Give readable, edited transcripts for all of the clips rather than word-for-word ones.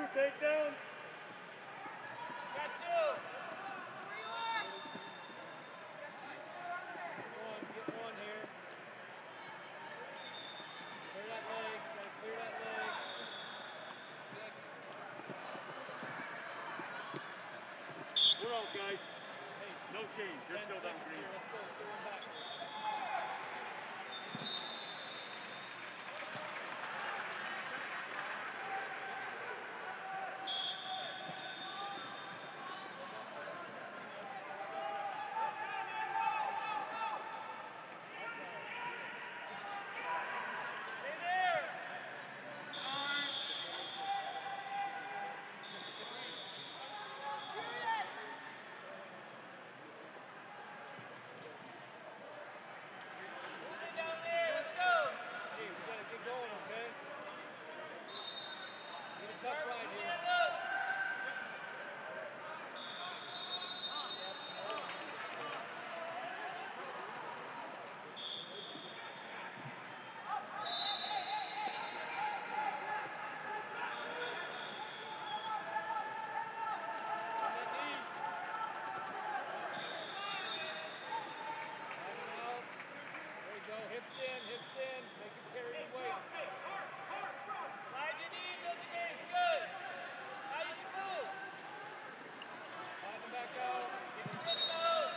takedown. Got two. Where you are? Get one here. Clear that leg. Gotta clear that leg. We're out, guys. Hey, No change. They're 10 still down seconds green. here. Let's go. Let's run back. Get going, okay? Get a tough ride here. Hips in, make him carry the weight. Slide your knee, build your knees, good. Now you can move. Slide them back out, get your wrist out.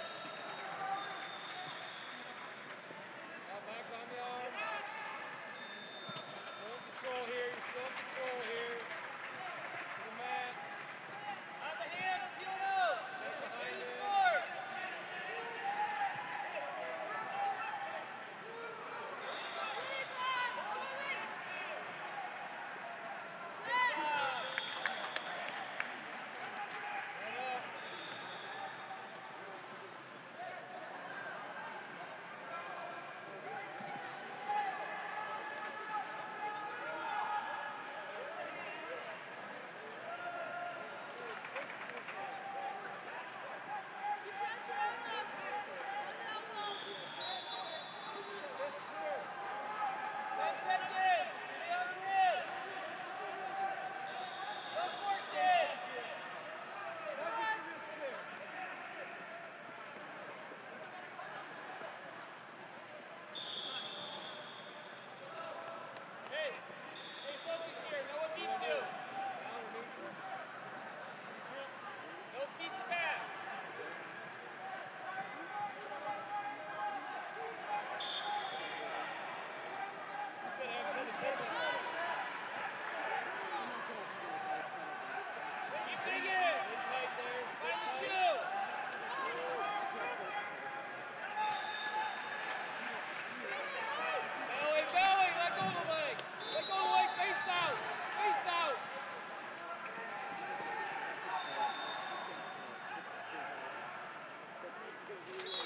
Now back on the arm. Still in control here, you're still in control here. To the mat. On the hands, peel it out. Make sure you score. Hey, stay focused here. No one needs to. No keep the pass. Good, have to take it. Keep digging. Stay tight there. Find the shoe. Belly, let go of the leg. Let go of the leg, face out. Face out.